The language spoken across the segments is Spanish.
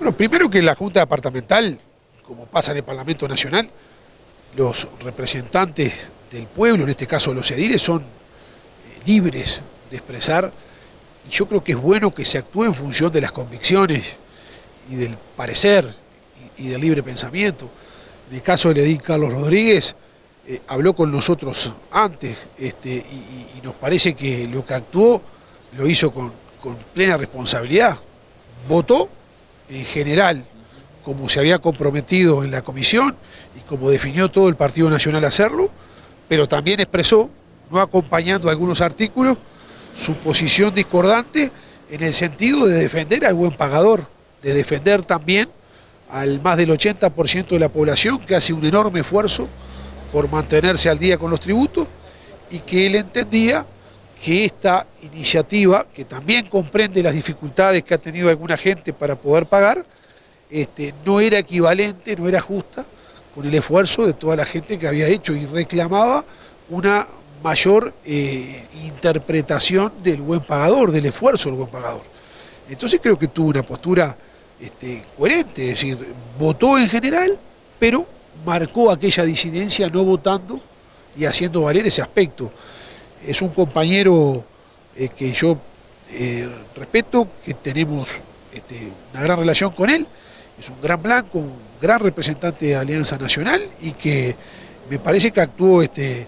Bueno, primero que la Junta Departamental, como pasa en el Parlamento Nacional, los representantes del pueblo, en este caso los ediles, son libres de expresar, y yo creo que es bueno que se actúe en función de las convicciones y del parecer y del libre pensamiento. En el caso del edil Carlos Rodríguez, habló con nosotros antes y nos parece que lo que actuó lo hizo con plena responsabilidad. Votó en general como se había comprometido en la comisión y como definió todo el Partido Nacional hacerlo, pero también expresó, no acompañando algunos artículos, su posición discordante en el sentido de defender al buen pagador, de defender también al más del 80% de la población que hace un enorme esfuerzo por mantenerse al día con los tributos, y que él entendía que esta iniciativa, que también comprende las dificultades que ha tenido alguna gente para poder pagar, no era equivalente, no era justa con el esfuerzo de toda la gente que había hecho, y reclamaba una mayor interpretación del buen pagador, del esfuerzo del buen pagador. Entonces creo que tuvo una postura coherente, es decir, votó en general, pero marcó aquella disidencia no votando y haciendo valer ese aspecto. Es un compañero que yo respeto, que tenemos una gran relación con él, es un gran blanco, un gran representante de Alianza Nacional, y que me parece que actuó en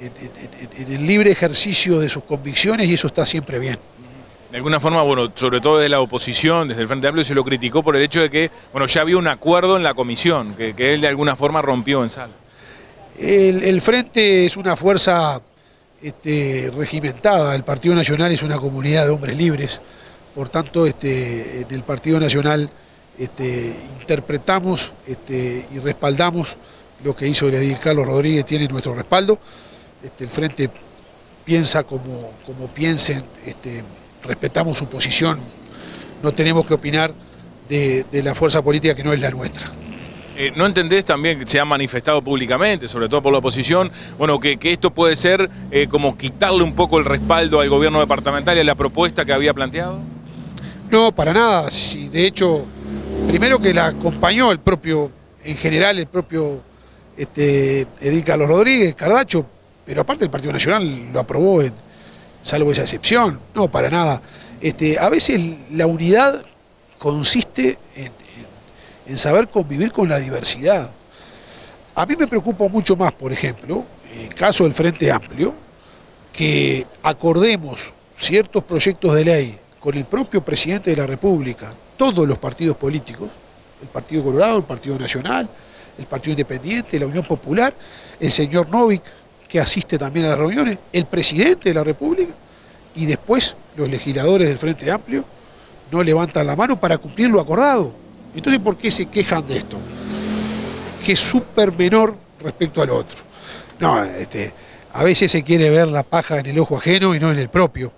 el libre ejercicio de sus convicciones, y eso está siempre bien. De alguna forma, bueno, sobre todo desde la oposición, desde el Frente Amplio, se lo criticó por el hecho de que, bueno, ya había un acuerdo en la comisión, que él de alguna forma rompió en sala. El Frente es una fuerza regimentada, el Partido Nacional es una comunidad de hombres libres, por tanto, en el Partido Nacional interpretamos y respaldamos lo que hizo el edil Carlos Rodríguez, tiene nuestro respaldo. El Frente piensa como piensen, respetamos su posición, no tenemos que opinar de la fuerza política que no es la nuestra. ¿No entendés también que se ha manifestado públicamente, sobre todo por la oposición, bueno, que esto puede ser como quitarle un poco el respaldo al gobierno departamental y a la propuesta que había planteado? No, para nada. Sí, de hecho, primero que la acompañó en general el propio edil Carlos Rodríguez, Cardacho, pero aparte el Partido Nacional lo aprobó, salvo esa excepción. No, para nada. A veces la unidad consiste en saber convivir con la diversidad. A mí me preocupa mucho más, por ejemplo, el caso del Frente Amplio, que acordemos ciertos proyectos de ley con el propio presidente de la República, todos los partidos políticos, el Partido Colorado, el Partido Nacional, el Partido Independiente, la Unión Popular, el señor Novik, que asiste también a las reuniones, el presidente de la República, y después los legisladores del Frente Amplio no levantan la mano para cumplir lo acordado. Entonces, ¿por qué se quejan de esto? Que es súper menor respecto al otro. No, a veces se quiere ver la paja en el ojo ajeno y no en el propio.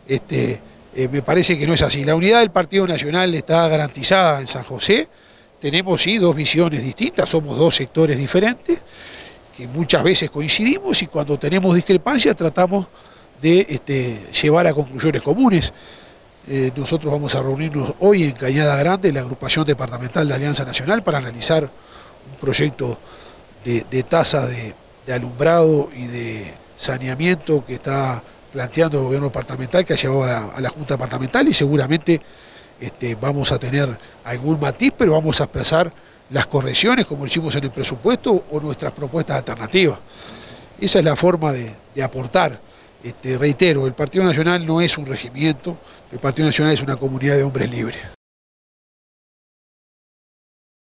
Me parece que no es así. La unidad del Partido Nacional está garantizada en San José. Tenemos, sí, dos visiones distintas, somos dos sectores diferentes, que muchas veces coincidimos, y cuando tenemos discrepancias tratamos de llevar a conclusiones comunes. Nosotros vamos a reunirnos hoy en Cañada Grande, la agrupación departamental de Alianza Nacional, para analizar un proyecto de tasa de alumbrado y de saneamiento que está planteando el gobierno departamental, que ha llevado a la Junta Departamental, y seguramente vamos a tener algún matiz, pero vamos a expresar las correcciones como hicimos en el presupuesto o nuestras propuestas alternativas. Esa es la forma de aportar. Reitero, el Partido Nacional no es un regimiento, el Partido Nacional es una comunidad de hombres libres.